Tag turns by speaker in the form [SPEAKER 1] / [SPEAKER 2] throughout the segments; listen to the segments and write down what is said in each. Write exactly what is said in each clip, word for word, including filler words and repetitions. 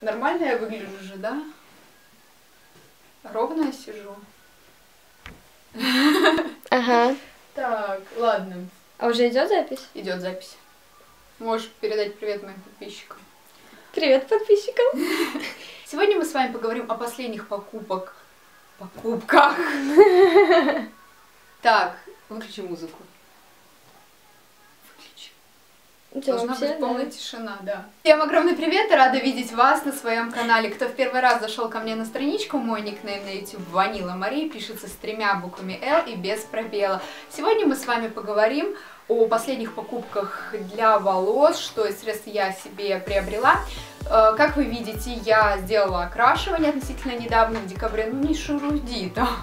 [SPEAKER 1] Нормально я выгляжу же, да? Ровно я сижу.
[SPEAKER 2] Ага.
[SPEAKER 1] Так, ладно.
[SPEAKER 2] А уже идет запись?
[SPEAKER 1] Идет запись. Можешь передать привет моим подписчикам.
[SPEAKER 2] Привет подписчикам.
[SPEAKER 1] Сегодня мы с вами поговорим о последних покупок. Покупках. Так, выключи музыку. Выключи. Должна
[SPEAKER 2] вообще,
[SPEAKER 1] быть полная
[SPEAKER 2] да.
[SPEAKER 1] тишина, да. Всем огромный привет и рада видеть вас на своем канале. Кто в первый раз зашел ко мне на страничку, мой никнейм на YouTube Ванила Мария, пишется с тремя буквами Л и без пробела. Сегодня мы с вами поговорим о последних покупках для волос, что из средств я себе приобрела. Как вы видите, я сделала окрашивание относительно недавно, в декабре, ну не шуруди там.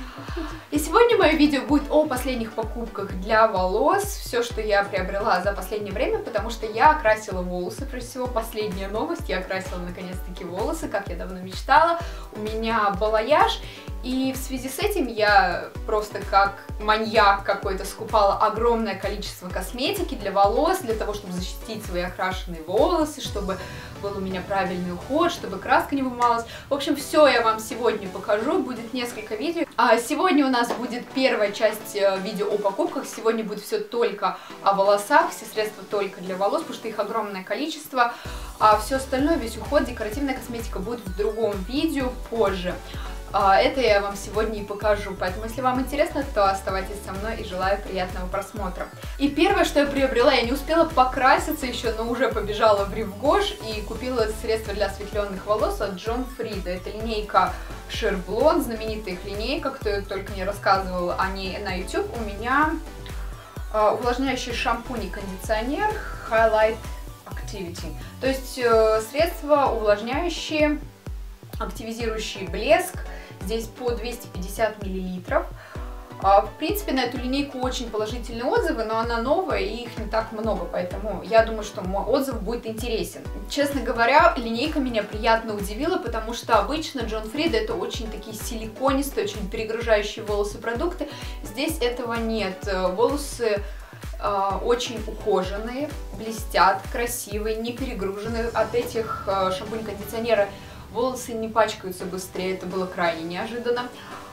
[SPEAKER 1] И сегодня мое видео будет о последних покупках для волос, все, что я приобрела за последнее время, потому что я окрасила волосы, прежде всего, последняя новость, я окрасила наконец-таки волосы, как я давно мечтала, у меня балаяж, и в связи с этим я просто как маньяк какой-то скупала огромное количество косметики для волос, для того, чтобы защитить свои окрашенные волосы, чтобы был у меня правильный уход, чтобы краска не вымывалась. В общем, все я вам сегодня покажу, будет несколько видео. А сегодня у нас будет первая часть видео о покупках, сегодня будет все только о волосах, все средства только для волос, потому что их огромное количество, а все остальное, весь уход, декоративная косметика будет в другом видео позже. Это я вам сегодня и покажу, поэтому если вам интересно, то оставайтесь со мной и желаю приятного просмотра. И первое, что я приобрела, я не успела покраситься еще, но уже побежала в Ривгош и купила средство для осветленных волос от John Frieda. Это линейка Sheer Blonde, знаменитая их линейка, кто только не рассказывал о ней на YouTube. У меня увлажняющий шампунь и кондиционер Highlight Activity, то есть средства увлажняющие, активизирующий блеск. Здесь по двести пятьдесят миллилитров. В принципе, на эту линейку очень положительные отзывы, но она новая и их не так много, поэтому я думаю, что мой отзыв будет интересен. Честно говоря, линейка меня приятно удивила, потому что обычно John Frieda это очень такие силиконистые, очень перегружающие волосы продукты. Здесь этого нет. Волосы э, очень ухоженные, блестят, красивые, не перегруженные. От этих э, шампунь-кондиционера волосы не пачкаются быстрее, это было крайне неожиданно.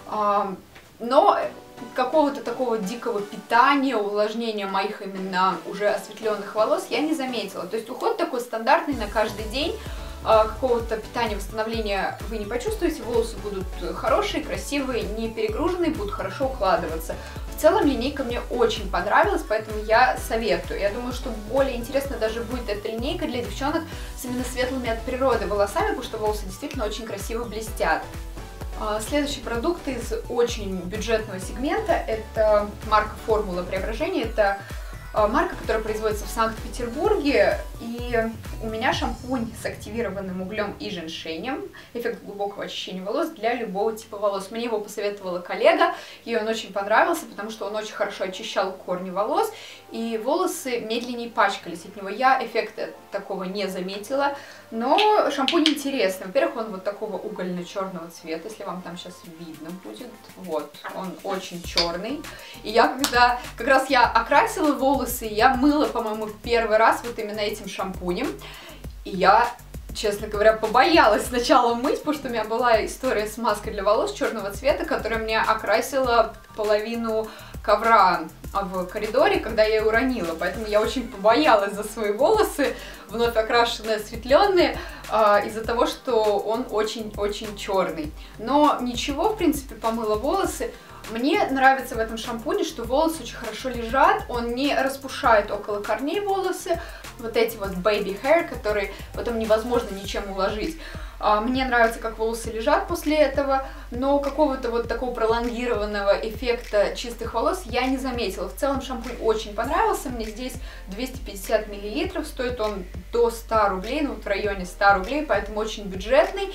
[SPEAKER 1] Но какого-то такого дикого питания, увлажнения моих именно уже осветленных волос я не заметила. То есть уход такой стандартный на каждый день, какого-то питания, восстановления вы не почувствуете, волосы будут хорошие, красивые, не перегруженные, будут хорошо укладываться. В целом линейка мне очень понравилась, поэтому я советую. Я думаю, что более интересно даже будет эта линейка для девчонок с именно светлыми от природы волосами, потому что волосы действительно очень красиво блестят. Следующий продукт из очень бюджетного сегмента – это марка Формула Преображения. Это марка, которая производится в Санкт-Петербурге, и у меня шампунь с активированным углем и женьшенем, эффект глубокого очищения волос для любого типа волос. Мне его посоветовала коллега, ей он очень понравился, потому что он очень хорошо очищал корни волос, и волосы медленнее пачкались от него. Я эффекта такого не заметила, но шампунь интересный. Во-первых, он вот такого угольно-черного цвета, если вам там сейчас видно будет. Вот, он очень черный. И я когда, как раз я окрасила волосы, я мыла, по-моему, первый раз вот именно этим шампунем. И я, честно говоря, побоялась сначала мыть, потому что у меня была история с маской для волос черного цвета, которая мне окрасила половину ковра в коридоре, когда я ее уронила. Поэтому я очень побоялась за свои волосы, вновь окрашенные, осветленные, из-за того, что он очень-очень черный. Но ничего, в принципе, помыла волосы. Мне нравится в этом шампуне, что волосы очень хорошо лежат, он не распушает около корней волосы, вот эти вот baby hair, которые потом невозможно ничем уложить. Мне нравится, как волосы лежат после этого, но какого-то вот такого пролонгированного эффекта чистых волос я не заметила. В целом шампунь очень понравился, мне здесь двести пятьдесят миллилитров, стоит он до ста рублей, ну вот в районе ста рублей, поэтому очень бюджетный.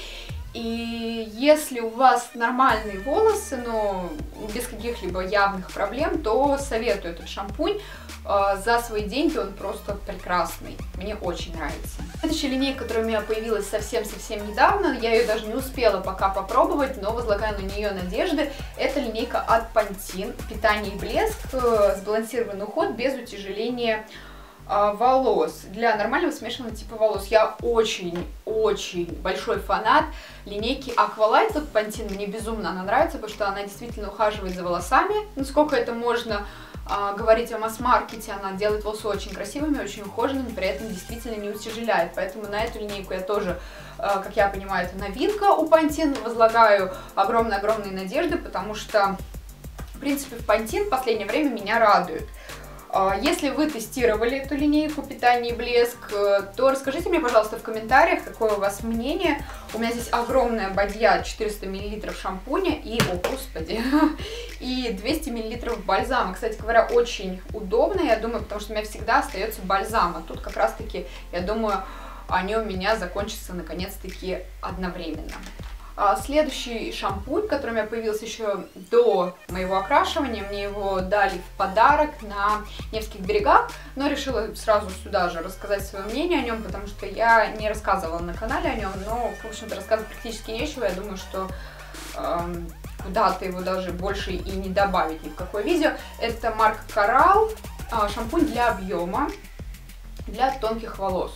[SPEAKER 1] И если у вас нормальные волосы, но без каких-либо явных проблем, то советую этот шампунь. За свои деньги он просто прекрасный. Мне очень нравится. Следующая линейка, которая у меня появилась совсем-совсем недавно, я ее даже не успела пока попробовать, но возлагаю на нее надежды. Это линейка от Pantene. Питание и блеск, сбалансированный уход без утяжеления волос, для нормального смешанного типа волос. Я очень-очень большой фанат линейки Aqualight от Pantene. Мне безумно она нравится, потому что она действительно ухаживает за волосами. Насколько это можно а, говорить о масс-маркете, она делает волосы очень красивыми, очень ухоженными, при этом действительно не утяжеляет. Поэтому на эту линейку я тоже, а, как я понимаю, это новинка у Pantene. Возлагаю огромные-огромные надежды, потому что, в принципе, в Pantene в последнее время меня радует. Если вы тестировали эту линейку «Питание и блеск», то расскажите мне, пожалуйста, в комментариях, какое у вас мнение. У меня здесь огромная бадья, четыреста миллилитров шампуня и, о господи, и двести миллилитров бальзама. Кстати говоря, очень удобно, я думаю, потому что у меня всегда остается бальзам. А тут как раз-таки, я думаю, они у меня закончатся наконец-таки одновременно. Следующий шампунь, который у меня появился еще до моего окрашивания, мне его дали в подарок на Невских берегах, но решила сразу сюда же рассказать свое мнение о нем, потому что я не рассказывала на канале о нем, но, в общем-то, рассказывать практически нечего. Я думаю, что э, куда-то его даже больше и не добавить ни в какое видео. Это марка Coral, э, шампунь для объема, для тонких волос.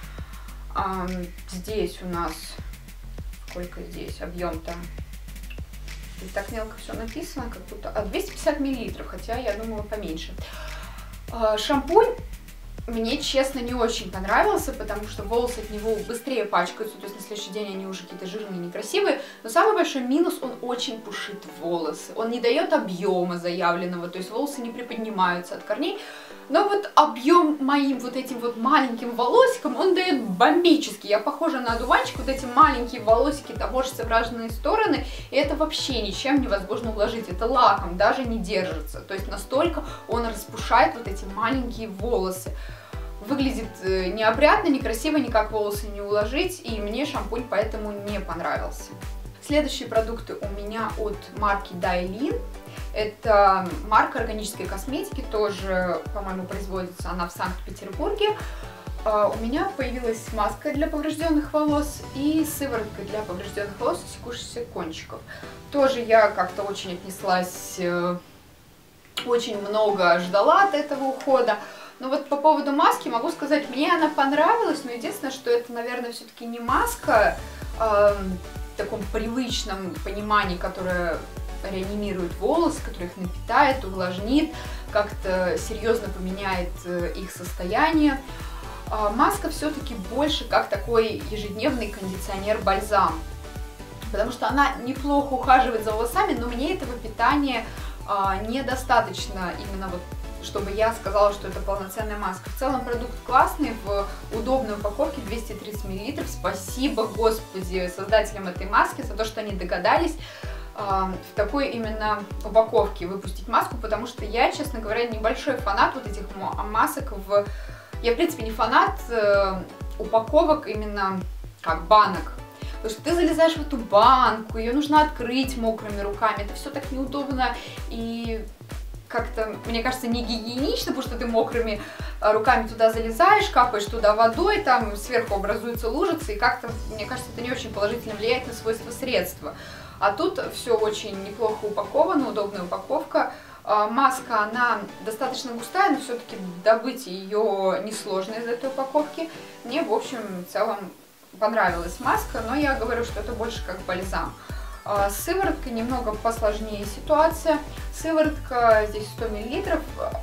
[SPEAKER 1] Э, здесь у нас... Сколько здесь объем-то? Здесь так мелко все написано, как будто... А, двести пятьдесят миллилитров, хотя я думала поменьше. А, шампунь мне, честно, не очень понравился, потому что волосы от него быстрее пачкаются, то есть на следующий день они уже какие-то жирные, некрасивые. Но самый большой минус, он очень пушит волосы. Он не дает объема заявленного, то есть волосы не приподнимаются от корней. Но вот объем моим вот этим вот маленьким волосиком он дает бомбический. Я похожа на одуванчик, вот эти маленькие волосики топорщатся в разные стороны, и это вообще ничем невозможно уложить. Это лаком даже не держится. То есть настолько он распушает вот эти маленькие волосы. Выглядит неопрятно, некрасиво, никак волосы не уложить, и мне шампунь поэтому не понравился. Следующие продукты у меня от марки Dailin. Это марка органической косметики, тоже, по-моему, производится она в Санкт-Петербурге. У меня появилась маска для поврежденных волос и сыворотка для поврежденных волос и секущихся кончиков. Тоже я как-то очень отнеслась, очень много ждала от этого ухода. Но вот по поводу маски могу сказать, мне она понравилась, но единственное, что это, наверное, все-таки не маска э, в таком привычном понимании, которая реанимирует волосы, который их напитает, увлажнит, как-то серьезно поменяет их состояние. А маска все-таки больше как такой ежедневный кондиционер-бальзам, потому что она неплохо ухаживает за волосами, но мне этого питания а, недостаточно именно вот, чтобы я сказала, что это полноценная маска. В целом продукт классный, в удобной упаковке, двести тридцать миллилитров. Спасибо, Господи, создателям этой маски за то, что они догадались в такой именно упаковке выпустить маску, потому что я, честно говоря, небольшой фанат вот этих масок. В... Я, в принципе, не фанат э, упаковок именно как банок. Потому что ты залезаешь в эту банку, ее нужно открыть мокрыми руками, это все так неудобно и как-то, мне кажется, не гигиенично, потому что ты мокрыми руками туда залезаешь, капаешь туда водой, там сверху образуются лужицы, и как-то, мне кажется, это не очень положительно влияет на свойства средства. А тут все очень неплохо упаковано, удобная упаковка. Маска, она достаточно густая, но все-таки добыть ее несложно из этой упаковки. Мне, в общем, в целом понравилась маска, но я говорю, что это больше как бальзам. С сывороткой немного посложнее ситуация. Сыворотка здесь сто миллилитров.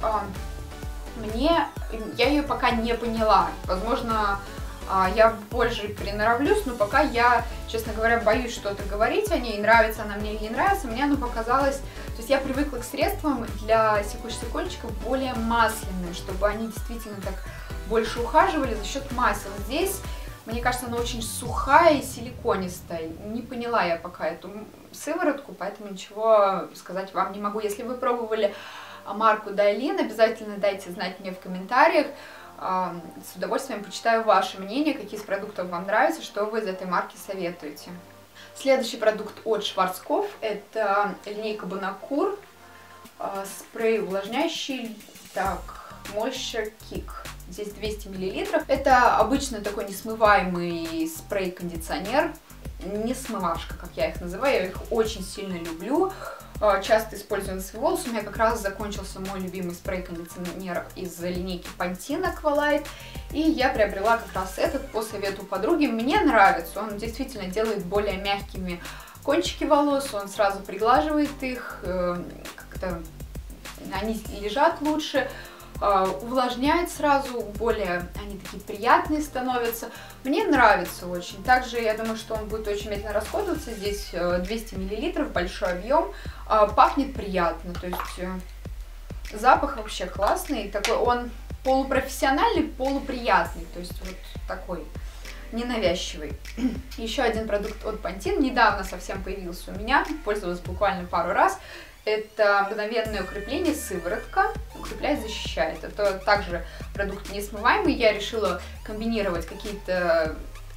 [SPEAKER 1] Мне, я ее пока не поняла. Возможно, я больше приноровлюсь, но пока я, честно говоря, боюсь что-то говорить о ней, нравится она мне или не нравится. Мне она показалась, то есть я привыкла к средствам для секущихся кончиков более масляным, чтобы они действительно так больше ухаживали за счет масел. Здесь, мне кажется, она очень сухая и силиконистая. Не поняла я пока эту сыворотку, поэтому ничего сказать вам не могу. Если вы пробовали марку Dailin, обязательно дайте знать мне в комментариях. С удовольствием почитаю ваше мнение, какие из продуктов вам нравятся, что вы из этой марки советуете. Следующий продукт от Schwarzkopf – это линейка Bonacure, спрей увлажняющий, так, Moisture Kick. Здесь двести миллилитров. Это обычно такой несмываемый спрей-кондиционер, не смывашка, как я их называю, я их очень сильно люблю. часто использую на свои волосы. У меня как раз закончился мой любимый спрей-кондиционер из линейки Pantene Aqualight. И я приобрела как раз этот по совету подруги. Мне нравится, он действительно делает более мягкими кончики волос, он сразу приглаживает их, как-то они лежат лучше, увлажняет сразу, более они такие приятные становятся. Мне нравится очень. Также я думаю, что он будет очень медленно расходоваться. Здесь двести миллилитров, большой объем. Пахнет приятно, то есть запах вообще классный. Такой он полупрофессиональный, полуприятный, то есть вот такой ненавязчивый. Еще один продукт от Pantene недавно совсем появился у меня, пользовалась буквально пару раз. Это мгновенное укрепление, сыворотка, укрепляет, защищает. Это также продукт несмываемый. Я решила комбинировать какие-то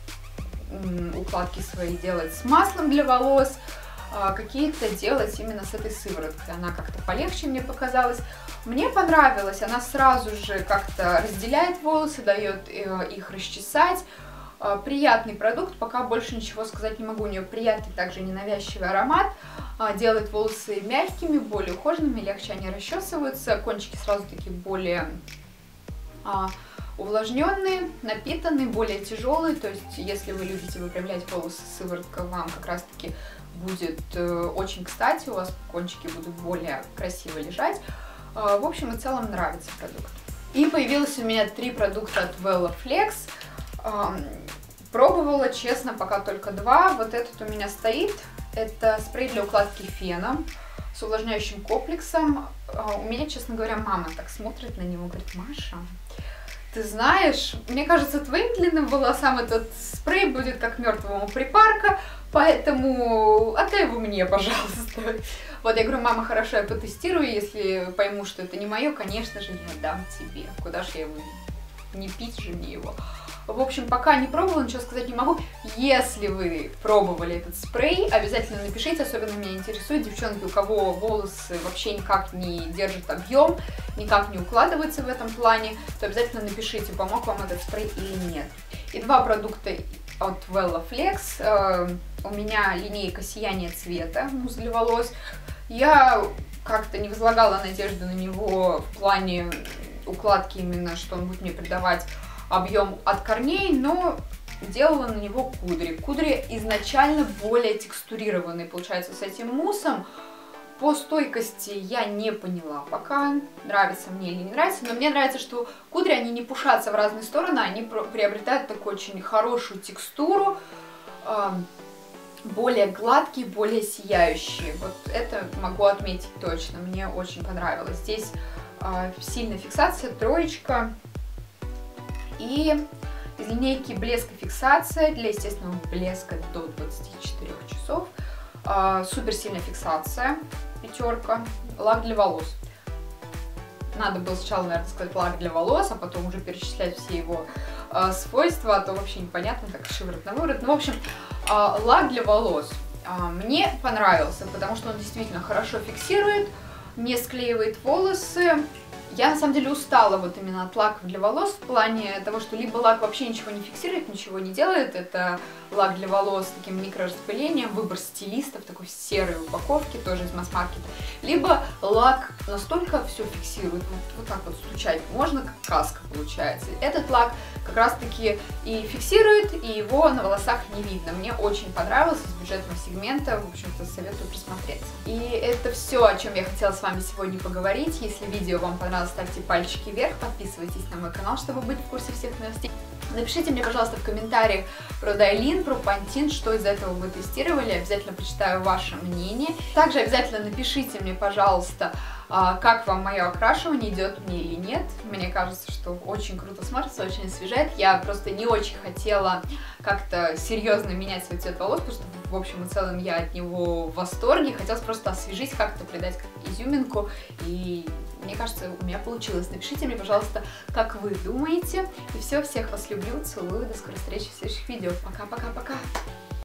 [SPEAKER 1] укладки свои делать с маслом для волос, а какие-то делать именно с этой сывороткой. Она как-то полегче мне показалась. Мне понравилась, она сразу же как-то разделяет волосы, дает их расчесать. Приятный продукт, пока больше ничего сказать не могу. У нее приятный, также ненавязчивый аромат. Делает волосы мягкими, более ухоженными, легче они расчесываются. Кончики сразу такие более а, увлажненные, напитанные, более тяжелые. То есть, если вы любите выпрямлять волосы, сыворотка вам как раз-таки будет э, очень кстати. У вас кончики будут более красиво лежать. Э, в общем и целом нравится продукт. И появилось у меня три продукта от Wella Flex. Пробовала, честно, пока только два. Вот этот у меня стоит. Это спрей для укладки феном с увлажняющим комплексом. У меня, честно говоря, мама так смотрит на него, говорит: Маша, ты знаешь, мне кажется, твоим длинным волосам этот спрей будет как мертвому припарка, поэтому отдай его мне, пожалуйста. Вот, я говорю: мама, хорошо, я потестирую, если пойму, что это не мое, конечно же, я дам тебе. Куда же я его, не пить же мне его. В общем, пока не пробовала, ничего сказать не могу. Если вы пробовали этот спрей, обязательно напишите, особенно меня интересует, девчонки, у кого волосы вообще никак не держат объем, никак не укладываются в этом плане, то обязательно напишите, помог вам этот спрей или нет. И два продукта от Wella Flex. Э, у меня линейка сияние цвета, мусс для волос. Я как-то не возлагала надежды на него в плане укладки, именно что он будет мне придавать объем от корней, но делала на него кудри. Кудри изначально более текстурированные, получается, с этим муссом. По стойкости я не поняла пока, нравится мне или не нравится, но мне нравится, что кудри, они не пушатся в разные стороны, они приобретают такую очень хорошую текстуру, более гладкие, более сияющие. Вот это могу отметить точно, мне очень понравилось. Здесь сильная фиксация, троечка. И из линейки блеск и фиксация для естественного блеска до двадцати четырёх часов. А, супер сильная фиксация, пятерка. Лак для волос. Надо было сначала, наверное, сказать лак для волос, а потом уже перечислять все его а, свойства, а то вообще непонятно, так шиворот на выворот. Ну, в общем, а, лак для волос а, мне понравился, потому что он действительно хорошо фиксирует, не склеивает волосы. Я на самом деле устала вот именно от лаков для волос в плане того, что либо лак вообще ничего не фиксирует, ничего не делает, это лак для волос с таким микрораспылением, выбор стилистов, такой серой упаковки, тоже из масс-маркета, либо лак настолько все фиксирует, вот, вот так вот стучать можно, как каска получается. Этот лак как раз таки и фиксирует, и его на волосах не видно. Мне очень понравился, из бюджетного сегмента, в общем-то, советую присмотреться. И это все, о чем я хотела с вами сегодня поговорить. Если видео вам понравилось, ставьте пальчики вверх, подписывайтесь на мой канал, чтобы быть в курсе всех новостей. Напишите мне, пожалуйста, в комментариях про Дайлин, про Pantene, что из этого вы тестировали, обязательно прочитаю ваше мнение. Также обязательно напишите мне, пожалуйста, как вам мое окрашивание, идет мне или нет. Мне кажется, что очень круто смотрится, очень освежает. Я просто не очень хотела как-то серьезно менять свой цвет волос, потому что в общем и целом я от него в восторге. Хотелось просто освежить, как-то придать изюминку, и мне кажется, у меня получилось. Напишите мне, пожалуйста, как вы думаете. И все, всех вас люблю, целую, до скорой встречи в следующих видео. Пока-пока-пока!